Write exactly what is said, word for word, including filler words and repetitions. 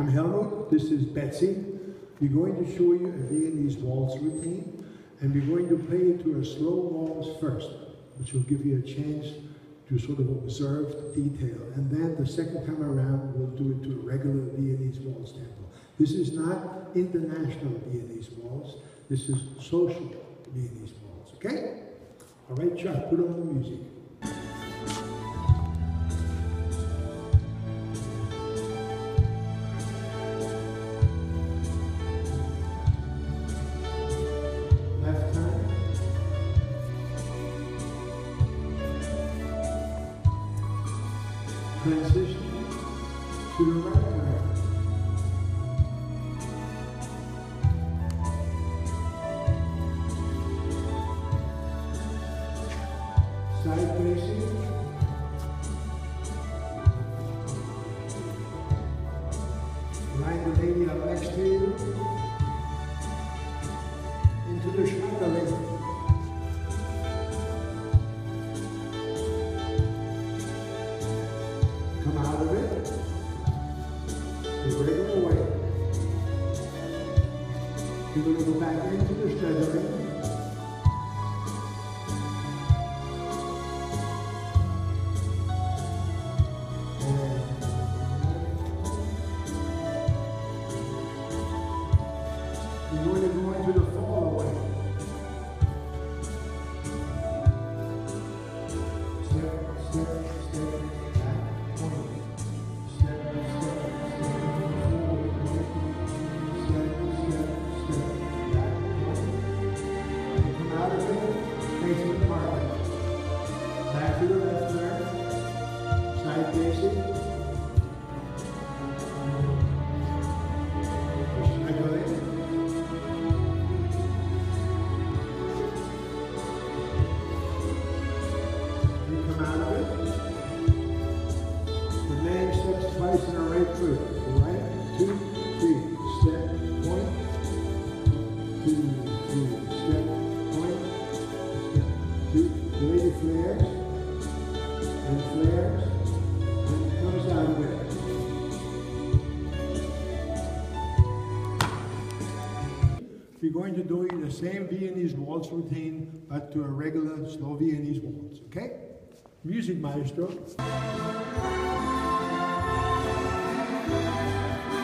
I'm Helmut, this is Betsy. We're going to show you a Viennese waltz routine, and we're going to play it to a slow waltz first, which will give you a chance to sort of observe the detail. And then the second time around, we'll do it to a regular Viennese waltz tempo. This is not international Viennese waltz, this is social Viennese waltz, okay? All right, Chuck, put on the music. Transition to the right turn. Side facing. Line the lady up next to you. Into the shoulder. Come out of it the regular way. You're going to go back into the straddling. And you're going to go into the fall away. Step, step, step. Facing the market. Back to the left turn. Side facing. Straddling. You come out of it. The man steps twice in a right foot. Right, two, three. Step, point. Two, three. Step, point. The lady flares, and flares, and comes out of it. We're going to do the same Viennese waltz routine, but to a regular slow Viennese waltz, okay? Music, maestro.